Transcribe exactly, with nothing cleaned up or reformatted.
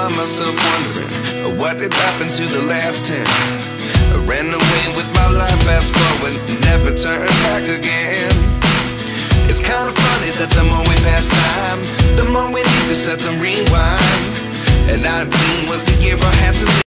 find myself wondering what did happen to the last ten. I ran away with my life, fast forward, never turn back again. It's kind of funny that the more we pass time, the more we need to set the rewind. And nineteen was the year I had to leave.